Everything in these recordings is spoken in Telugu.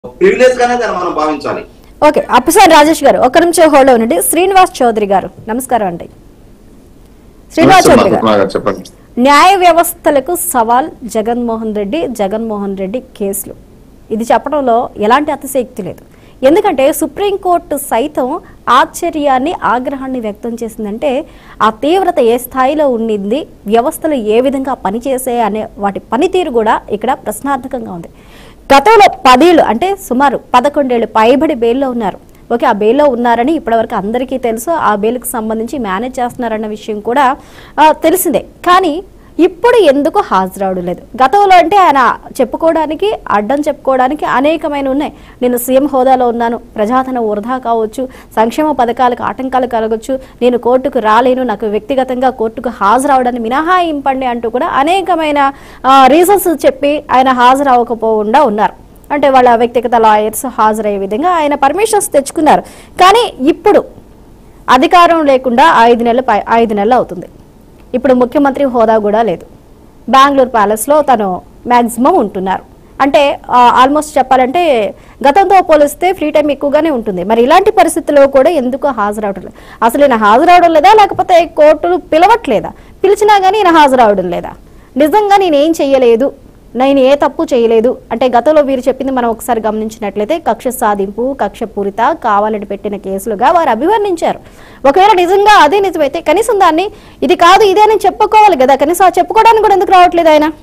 ప్రివిలేజ్ గానే దాన్ని మనం భావించాలి. ఓకే, అప్పసాని రాజేష్ గారు ఒక్క నిమిషం హోల్డ్ ఉండండి. శ్రీనివాస్ చౌదరి గారు నమస్కారం అండి. శ్రీనివాస్ చౌదరి గారు, న్యాయ వ్యవస్థలకు సవాల్ జగన్మోహన్ రెడ్డి కేసులు, ఇది చెప్పడంలో ఎలాంటి అతిశయోక్తి లేదు. ఎందుకంటే సుప్రీంకోర్టు సైతం ఆశ్చర్యాన్ని ఆగ్రహాన్ని వ్యక్తం చేసిందంటే ఆ తీవ్రత ఏ స్థాయిలో ఉండింది, వ్యవస్థలు ఏ విధంగా పనిచేసే అనే వాటి పనితీరు కూడా ఇక్కడ ప్రశ్నార్థకంగా ఉంది. గతంలో 10 ఏళ్ళు అంటే సుమారు 11 ఏళ్ళు పైబడి బెయిల్లో ఉన్నారు. ఓకే, ఆ బెయిల్లో ఉన్నారని ఇప్పటివరకు అందరికీ తెలుసు. ఆ బెయిల్కి సంబంధించి మేనేజ్ చేస్తున్నారన్న విషయం కూడా తెలిసిందే. కానీ ఇప్పుడు ఎందుకు హాజరవడం లేదు? గతంలో అంటే ఆయన చెప్పుకోవడానికి అడ్డం చెప్పుకోవడానికి అనేకమైన ఉన్నాయి. నేను సీఎం హోదాలో ఉన్నాను, ప్రజాధనం వృధా కావచ్చు, సంక్షేమ పథకాలకు ఆటంకాలు కలగొచ్చు, నేను కోర్టుకు రాలేను, నాకు వ్యక్తిగతంగా కోర్టుకు హాజరవడాన్ని మినహాయింపండి అంటూ కూడా అనేకమైన రీజన్స్ చెప్పి ఆయన హాజరవ్వకపోకుండా ఉన్నారు. అంటే వాళ్ళ వ్యక్తిగత లాయర్స్ హాజరయ్యే విధంగా ఆయన పర్మిషన్స్ తెచ్చుకున్నారు. కానీ ఇప్పుడు అధికారం లేకుండా 5 నెలలు అవుతుంది. ఇప్పుడు ముఖ్యమంత్రి హోదా కూడా లేదు. బెంగళూరు ప్యాలెస్లో తను మ్యాక్సిమం ఉంటున్నారు. అంటే ఆల్మోస్ట్ చెప్పాలంటే గతంతో పోలిస్తే ఫ్రీ టైం ఎక్కువగానే ఉంటుంది. మరి ఇలాంటి పరిస్థితుల్లో కూడా ఎందుకు హాజరవడం లేదు? అసలు ఈయన హాజరవడం లేదా, లేకపోతే కోర్టులు పిలవట్లేదా? పిలిచినా కానీ ఈయన హాజరవడం లేదా? నిజంగా నేనేం చెయ్యలేదు, నేను ఏ తప్పు చేయలేదు అంటే గతంలో వీరు చెప్పింది మనం ఒకసారి గమనించినట్లయితే కక్ష సాధింపు, కక్ష పూరిత, కావాలని పెట్టిన కేసులుగా వారు అభివర్ణించారు. ఒకవేళ నిజంగా అదే నిజమైతే కనీసం దాన్ని ఇది కాదు ఇదే అని చెప్పుకోవాలి కదా, కనీసం ఆ చెప్పుకోవడానికి కూడా ఎందుకు రావట్లేదు ఆయన?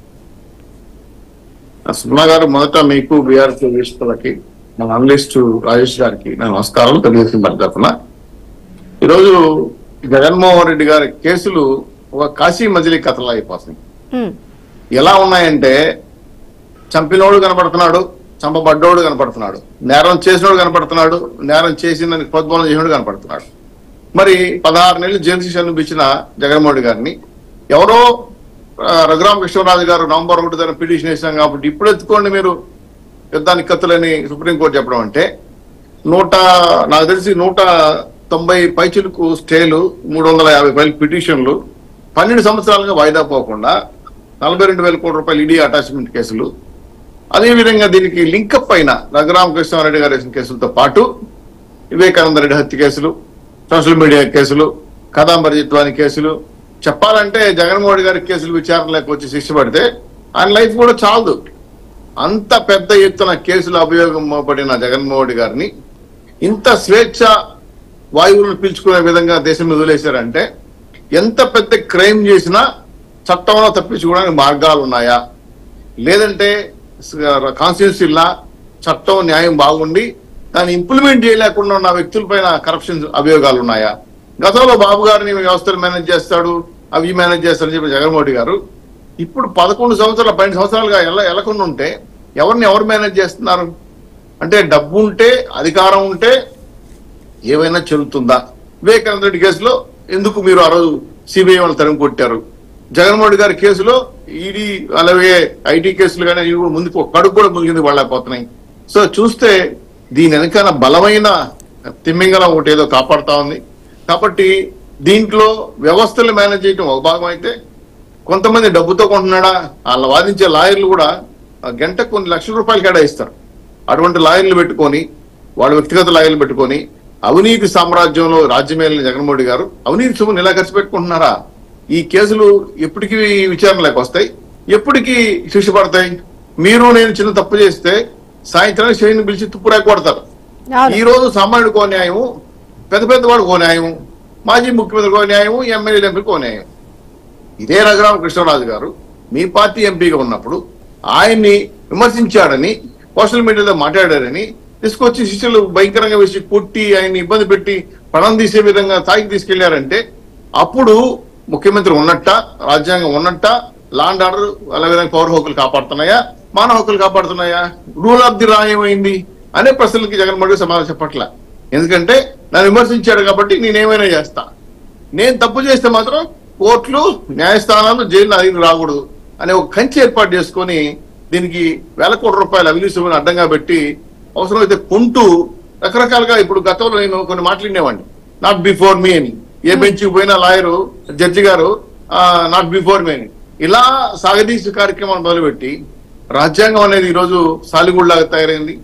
సుమా గారు, మొదట మీకు బీఆర్ఎస్ వీక్షకులకి, మన అనలిస్ట్ రాజేష్ గారికి నా నమస్కారాలు తెలియజేస్తున్న తరఫున ఈరోజు జగన్మోహన్ రెడ్డి గారి కేసులు ఒక కాశీ మజిలీ కథలు అయిపోతుంది. ఎలా ఉన్నాయంటే చంపినోడు కనపడుతున్నాడు, చంపబడ్డోడు కనపడుతున్నాడు, నేరం చేసినోడు కనపడుతున్నాడు, నేరం చేసిందని ప్రోద్బలం చేసినోడు కనపడుతున్నాడు. మరి 16 నెలలు జైలు శిక్ష అనిపించిన జగన్మోహన్ రెడ్డి గారిని ఎవరో రఘురామకృష్ణరాజు గారు నవంబర్ 1 దాన్ని పిటిషన్ వేసినాం కాబట్టి ఇప్పుడు ఎత్తుకోండి మీరు యుద్ధానికి కత్తులని సుప్రీంకోర్టు చెప్పడం అంటే నాకు తెలిసి 190 పైచులకు స్టేలు, 350 పైలు పిటిషన్లు, 12 సంవత్సరాలుగా వాయిదా పోకుండా 42,000 కోట్ల రూపాయలు ఈడీ అటాచ్మెంట్ కేసులు, అదేవిధంగా దీనికి లింకప్ అయిన రఘురామకృష్ణారెడ్డి గారు వేసిన కేసులతో పాటు వివేకానంద రెడ్డి హత్య కేసులు, సోషల్ మీడియా కేసులు, కదాంబరి జిత్వాని కేసులు, చెప్పాలంటే జగన్మోహన్ రెడ్డి గారి కేసులు విచారణలోకి వచ్చి శిక్ష పడితే ఆయన లైఫ్ కూడా చాలదు. అంత పెద్ద ఎత్తున కేసులు అభియోగం పడిన జగన్మోహన్ రెడ్డి గారిని ఇంత స్వేచ్ఛ వాయువులను పీల్చుకునే విధంగా దేశం మీద వదిలేశారంటే ఎంత పెద్ద క్రైమ్ చేసినా చట్టంలో తప్పించుకోవడానికి మార్గాలు ఉన్నాయా, లేదంటే కాన్స్టిట్యూన్సీలా చట్టం న్యాయం బాగుండి దాన్ని ఇంప్లిమెంట్ చేయలేకుండా ఉన్న వ్యక్తులపైన కరప్షన్ అభియోగాలు ఉన్నాయా? గతంలో బాబు గారిని వ్యవస్థలు మేనేజ్ చేస్తాడు, అవి మేనేజ్ చేస్తాడని చెప్పి జగన్మోహన్ రెడ్డి గారు ఇప్పుడు 11 సంవత్సరాలు 12 సంవత్సరాలుగా ఎలకుండా ఉంటే ఎవరు మేనేజ్ చేస్తున్నారు? అంటే డబ్బు ఉంటే, అధికారం ఉంటే ఏవైనా చెల్లుతుందా? వివేకానంద రెడ్డి కేసులో ఎందుకు మీరు ఆ రోజు సిబిఐ వాళ్ళు తరిమి కొట్టారు? జగన్మోహన్ రెడ్డి గారి కేసులో ఈడీ అలాగే ఐటీ కేసులు కానీ ముందుకు కడుగు కూడా ముందుకు వెళ్ళకపోతున్నాయి. సో చూస్తే దీని వెనకాల బలమైన తిమ్మింగలం ఒకటి ఏదో కాపాడుతా ఉంది. కాబట్టి దీంట్లో వ్యవస్థలు మేనేజ్ చేయడం ఒక భాగం అయితే, కొంతమంది డబ్బుతో కొంటున్నాడా, వాళ్ళ వాదించే లాయర్లు కూడా గంటకు కొన్ని లక్షల రూపాయలు కేటాయిస్తారు. అటువంటి లాయర్లు పెట్టుకొని, వాళ్ళ వ్యక్తిగత లాయర్లు పెట్టుకొని అవినీతి సామ్రాజ్యంలో రాజ్యమేలిన జగన్మోహన్ రెడ్డి గారు అవినీతి సొమ్మును ఎలా ఖర్చు పెట్టుకుంటున్నారా? ఈ కేసులు ఎప్పటికీ విచారణలోకి వస్తాయి, ఎప్పటికీ శిక్ష పడతాయి. మీరు నేను చిన్న తప్పు చేస్తే సాయంత్రానికి శ్రేణిని పిలిచి తుప్పురాకి కొడతారు. ఈ రోజు సామాన్యుడికో న్యాయము, పెద్దవాడికో న్యాయము, మాజీ ముఖ్యమంత్రికో న్యాయము, ఎమ్మెల్యేల ఎంపీకో న్యాయం. ఇదే రఘురామకృష్ణరాజు గారు మీ పార్టీ ఎంపీగా ఉన్నప్పుడు ఆయన్ని విమర్శించాడని, సోషల్ మీడియాలో మాట్లాడారని తీసుకొచ్చి శిష్యులు భయంకరంగా వేసి కొట్టి ఆయన్ని ఇబ్బంది పెట్టి పణం తీసే విధంగా స్థాయికి తీసుకెళ్లారంటే అప్పుడు ముఖ్యమంత్రి ఉన్నట్ట, రాజ్యాంగం ఉన్నట్ట, లా అండ్ ఆర్డర్ అలాగే పౌర హక్కులు కాపాడుతున్నాయా, మానవ హక్కులు కాపాడుతున్నాయా, రూల్ ఆఫ్ ది లా ఏమైంది అనే ప్రశ్నలకి జగన్మోహన్ రెడ్డి సమాధానం చెప్పట్ల. ఎందుకంటే నన్ను విమర్శించాడు కాబట్టి నేనేమైనా చేస్తా, నేను తప్పు చేస్తే మాత్రం కోర్టులు, న్యాయస్థానాలు, జైలు అడిగి రాకూడదు అనే ఒక కంచె ఏర్పాటు చేసుకొని దీనికి వేల కోట్ల రూపాయల అవినీతి సొమ్మును అడ్డంగా పెట్టి అవసరమైతే కొంటూ రకరకాలుగా ఇప్పుడు గతంలో నేను కొన్ని మాట్లాడినేవాడిని, నాట్ బిఫోర్ మీ అని. ఏ బెంచ్కి పోయినా లాయరు, జడ్జి గారు నాట్ బిఫోర్ మీ అని ఇలా సాగదీసు కార్యక్రమాన్ని మొదలుపెట్టి రాజ్యాంగం అనేది ఈరోజు సాలిగూడ్లాగా తయారైంది.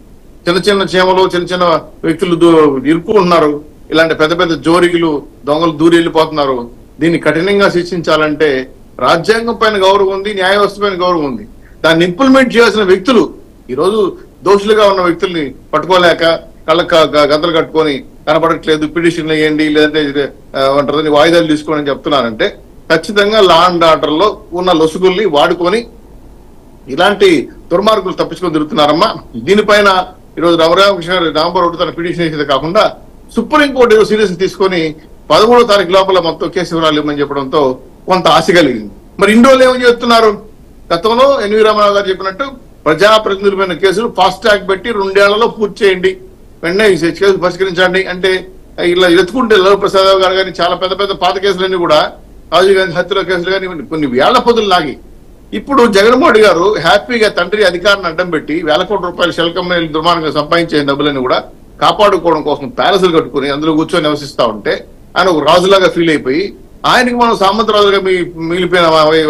చిన్న చిన్న చీమలు చిన్న చిన్న వ్యక్తులు ఇరుక్కుంటున్నారు. ఇలాంటి పెద్ద పెద్ద జోరిగులు దొంగలు దూరి వెళ్ళిపోతున్నారు. దీన్ని కఠినంగా శిక్షించాలంటే రాజ్యాంగం పైన గౌరవం ఉంది, న్యాయ వ్యవస్థ పైన గౌరవం ఉంది. దాన్ని ఇంప్లిమెంట్ చేయాల్సిన వ్యక్తులు ఈ రోజు దోషులుగా ఉన్న వ్యక్తుల్ని పట్టుకోలేక కళ్ళ గంతలు కట్టుకొని కనపడట్లేదు, పిటిషన్లు వేయండి లేదంటే అంటారు వాయిదాలు తీసుకోండి అని చెప్తున్నారంటే ఖచ్చితంగా లా అండ్ ఆర్డర్ లో ఉన్న లొసుగుల్ని వాడుకొని ఇలాంటి దుర్మార్గులు తప్పించుకొని తిరుగుతున్నారమ్మా. దీనిపైన ఈరోజు రామకృష్ణ గారు నవంబర్ 1 తన పిటిషన్ వేసేది కాకుండా సుప్రీంకోర్టు ఏదో సీరియస్ తీసుకొని 13వ తారీఖు లోపల మొత్తం కేసు వివరాలు ఇవ్వమని చెప్పడంతో కొంత ఆశ కలిగింది. మరి ఇన్ని రోజులు ఏమని చెప్తున్నారు? గతంలో ఎన్వి రామారావు గారు చెప్పినట్టు ప్రజాప్రతినిధులమైన కేసులు ఫాస్ట్ ట్రాక్ పెట్టి 2 ఏళ్లలో పూర్తి చేయండి, వెంటనే కేసులు పరిష్కరించండి అంటే ఇలా ఎత్తుకుంటే లవ్ ప్రసాద్ గారు కానీ చాలా పెద్ద పెద్ద పాత కేసులన్నీ కూడా రాజీవ్ గాంధీ హత్యల కేసులు కానీ కొన్ని వేళ్ల పొదులు లాగి ఇప్పుడు జగన్మోహన్ గారు హ్యాపీగా తండ్రి అధికారాన్ని అడ్డం పెట్టి వేల కోట్ల రూపాయలు షెల్ కంపెనీలు దుర్మార్గంగా సంపాదించే డబ్బులని కూడా కాపాడుకోవడం కోసం ప్యాలెస్లు కట్టుకుని అందులో కూర్చొని నివసిస్తా ఉంటే ఆయన ఒక రాజులాగా ఫీల్ అయిపోయి ఆయనకి మనం సామంతరాజుగా మిగిలిపోయిన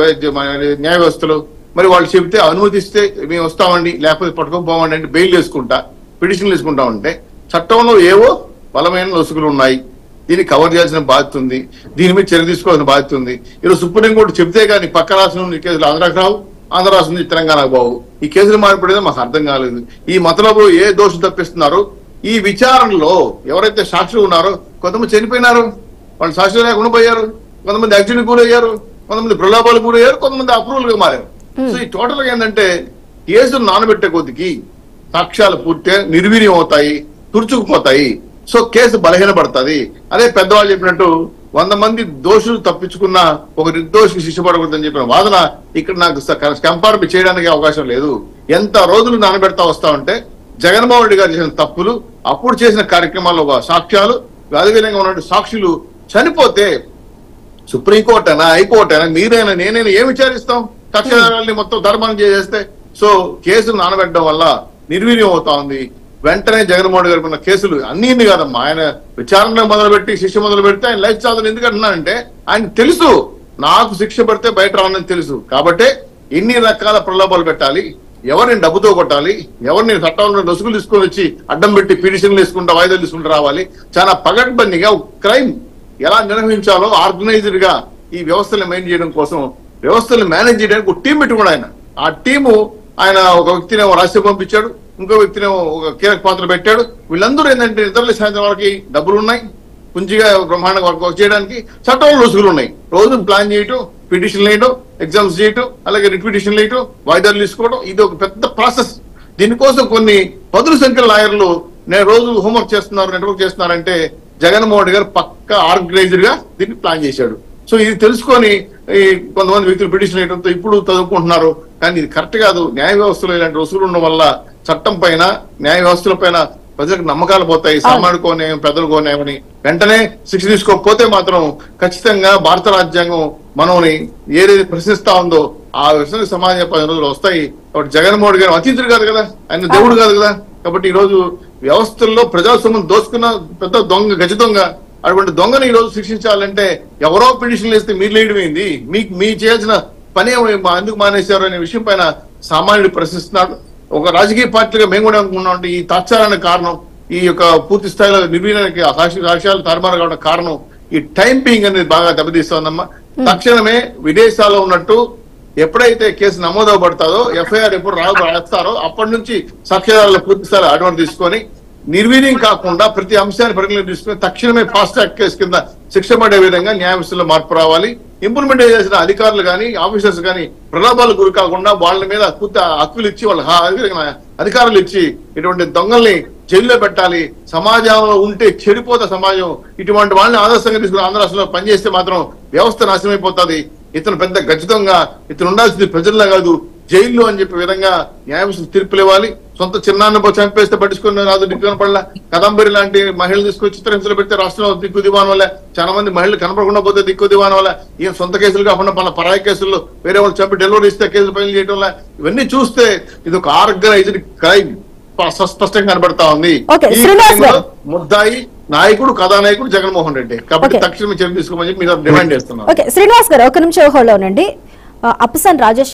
న్యాయ వ్యవస్థలు మరి వాళ్ళు చెబితే అనుమతిస్తే మేము వస్తామండి లేకపోతే పట్టుకోపోమండి అంటే బెయిల్ వేసుకుంటా పిటిషన్లు వేసుకుంటా ఉంటే చట్టంలో ఏవో బలమైన లొసుగులు ఉన్నాయి. దీన్ని కవర్ చేయాల్సిన బాధ్యత ఉంది, దీని మీద చర్య తీసుకోవాల్సిన బాధ్యత ఉంది. ఈరోజు సుప్రీంకోర్టు చెబితే కానీ పక్క రాష్ట్రం నుండి కేసులు ఆంధ్రాకు రావు, ఆంధ్ర రాష్ట్రం నుంచి తెలంగాణకు బావు. ఈ కేసులు మారిపడేది మాకు అర్థం కాలేదు. ఈ మతలబు ఏ దోషం తప్పిస్తున్నారు? ఈ విచారణలో ఎవరైతే సాక్షులు ఉన్నారో కొంతమంది చనిపోయినారు, వాళ్ళు సాక్షులు లేకుండా పోయారు, కొంతమంది యాక్సిడెంట్ గురయ్యారు, కొంతమంది ప్రలోభాలు గురయ్యారు, కొంతమంది అప్రూవల్ గా మారారు. సో ఈ టోటల్ గా ఏంటంటే కేసులు నానబెట్టే కొద్దికి సాక్ష్యాలు పూర్తిగా నిర్వీర్యం అవుతాయి, తుడుచుకుపోతాయి. So case బలహీనపడుతుంది. అదే పెద్దవాళ్ళు చెప్పినట్టు 100 మంది దోషులు తప్పించుకున్న ఒక నిర్దోషికి శిక్ష పడకూడదని చెప్పిన వాదన ఇక్కడ నాకు కంపారిజన్ చేయడానికి అవకాశం లేదు. ఎంత రోజులు నానబెడతా వస్తా ఉంటే జగన్మోహన్ రెడ్డి గారు చేసిన తప్పులు, అప్పుడు చేసిన కార్యక్రమాల్లో సాక్ష్యాలు, అదేవిధంగా ఉన్న సాక్షులు చనిపోతే సుప్రీంకోర్టు అయినా హైకోర్టు అయినా మీరైనా నేనైనా ఏం విచారిస్తాం? సాక్ష్యాలని మొత్తం ధర్మాన్ని చేసేస్తే. సో కేసులు నానబెట్టడం వల్ల నిర్వీర్యం అవుతా ఉంది. వెంటనే జగన్మోహన్ గారి ఉన్న కేసులు అన్ని కాదమ్మా, ఆయన విచారణ మొదలుపెట్టి శిక్ష మొదలు పెడితే ఆయన లైఫ్ చాలు. ఎందుకంటున్నానంటే ఆయన తెలుసు నాకు శిక్ష పడితే బయట రావాలని తెలుసు. కాబట్టి ఎన్ని రకాల ప్రలోభాలు పెట్టాలి, ఎవరిని డబ్బుతో కొట్టాలి, ఎవరిని చట్టంలో లొసుగులు తీసుకొని వచ్చి అడ్డం పెట్టి పిటిషన్లు వేసుకుంటా వాయిదాలు తీసుకుంటూ రావాలి. చాలా పగడ్బందీగా క్రైమ్ ఎలా నిర్వహించాలో ఆర్గనైజ్డ్ గా ఈ వ్యవస్థలను మెయింటైన్ చేయడం కోసం వ్యవస్థలను మేనేజ్ చేయడానికి ఒక టీం పెట్టుకున్నాడు ఆయన. ఆ టీము ఆయన ఒక వ్యక్తిని రాష్ట్రం పంపించాడు, ఇంకో వ్యక్తిని ఒక కీలక పాత్ర పెట్టాడు. వీళ్ళందరూ ఏంటంటే ఇతరుల సాయంత్రం వాళ్ళకి డబ్బులు ఉన్నాయి, పుంజిగా బ్రహ్మాండంగా వర్క్ చేయడానికి చట్టంలో లొసుగులు ఉన్నాయి. రోజు ప్లాన్ చేయటం, పిటిషన్లు వేయడం, ఎగ్జామ్స్ చేయటం, అలాగే రిట్ పిటిషన్లు వేయటం, వాయిదాలు తీసుకోవడం, ఇది ఒక పెద్ద ప్రాసెస్. దీనికోసం కొన్ని 10 సంఖ్యల లాయర్లు నేను రోజు హోంవర్క్ చేస్తున్నారు, నెట్వర్క్ చేస్తున్నారంటే జగన్మోహన్ రెడ్డి గారు పక్కా ఆర్గనైజ్డ్ గా దీన్ని ప్లాన్ చేశాడు. సో ఇది తెలుసుకొని ఈ కొంతమంది వ్యక్తులు పిటిషన్ వేయడంతో ఇప్పుడు చదువుకుంటున్నారు. కానీ ఇది కరెక్ట్ కాదు. న్యాయ వ్యవస్థలో ఇలాంటి వసూలు ఉండడం వల్ల చట్టం పైన న్యాయ వ్యవస్థల పైన ప్రజలకు నమ్మకాలు పోతాయి. సామాన్యుకోనే పెద్దలుకోనేమని వెంటనే శిక్ష తీసుకోకపోతే మాత్రం ఖచ్చితంగా భారత రాజ్యాంగం మనల్ని ఏదైతే ప్రశ్నిస్తా ఉందో ఆ విషయం సమాజం 10 రోజులు వస్తాయి. కాబట్టి జగన్మోహన్ గారు అతీతుడు కాదు కదా, ఆయన దేవుడు కాదు కదా. కాబట్టి ఈ రోజు వ్యవస్థల్లో ప్రజాస్వామ్యం దోచుకున్న పెద్ద దొంగ, గజ దొంగ. అటువంటి దొంగని ఈ రోజు శిక్షించాలంటే ఎవరో పిటిషన్లు వేస్తే మీరు లేయడమైంది, మీ చేయాల్సిన పని ఎందుకు మానేశారు అనే విషయం పైన సామాన్యుడు ప్రశ్నిస్తున్నాడు. ఒక రాజకీయ పార్టీగా మేము కూడా అనుకున్నాం ఈ తాత్సారానికి కారణం, ఈ యొక్క పూర్తి స్థాయిలో నిర్వీర్యానికి సాక్ష్యాలు తారుమారు కావడం కారణం ఈ టైంపింగ్ అనేది బాగా దెబ్బతీస్తోందమ్మా. తక్షణమే విదేశాల్లో ఉన్నట్టు ఎప్పుడైతే కేసు నమోదవబడతాదో ఎఫ్ఐఆర్ ఎప్పుడు రాస్తారో అప్పటి నుంచి సాక్ష్యాల పూర్తి స్థాయిలో అడ్వాన్స్ తీసుకొని నిర్వీర్యం కాకుండా ప్రతి అంశాన్ని పరిగణలో తీసుకుని తక్షణమే ఫాస్ట్ ట్రాక్ కేసు కింద శిక్ష పడే విధంగా న్యాయ వ్యవస్థలో మార్పు రావాలి. ఇంప్లిమెంట్ చేసిన అధికారులు కానీ ఆఫీసర్స్ కానీ ప్రలోభాలకు గురి కాకుండా వాళ్ళ మీద పూర్తి హక్కులు ఇచ్చి వాళ్ళ అధికారులు ఇచ్చి ఇటువంటి దొంగల్ని జైల్లో పెట్టాలి. సమాజంలో ఉంటే చెడిపోతా సమాజం. ఇటువంటి వాళ్ళని ఆదర్శంగా తీసుకుని ఆంధ్ర రాష్ట్రంలో పనిచేస్తే మాత్రం వ్యవస్థ నాశనం అయిపోతుంది. ఇతను పెద్ద గచ్చితంగా ఇతను ఉండాల్సింది ప్రజల్లో కాదు జైల్లో అని చెప్పే విధంగా న్యాయవ్యవస్థ తీర్పులు ఇవ్వాలి. సొంత చిన్నాన్ని చంపేస్తే పట్టించుకుని రాదు దిక్కు కనపడలే. కదంబరి లాంటి మహిళలు తీసుకొచ్చి చిత్రహింసలు పెడితే రాష్ట్రంలో దిక్కు దివాన్ వల్ల చాలా మంది మహిళలు కనపడకుండా పోతే దిక్కు దివాన్ వల్ల ఈయన సొంత కేసులు కాకుండా మన పరాయి కేసుల్లో వేరే వాళ్ళు చంపి డెలివరీ ఇస్తే కేసులు ఫైల్ చేయడం వల్ల ఇవన్నీ చూస్తే ఇది ఒక ఆర్గనైజ్డ్ క్రైమ్ స్పష్టంగా కనబడతా ఉంది. ముద్దాయి నాయకుడు కథానాయకుడు జగన్మోహన్ రెడ్డి. కాబట్టి తక్షణమే చర్య తీసుకోమని చెప్పి మీరు డిమాండ్ చేస్తున్నారు. శ్రీనివాస్ గారు ఒక నిమిషం హోల్డ్ అవునండి. అప్పసాని రాజేష్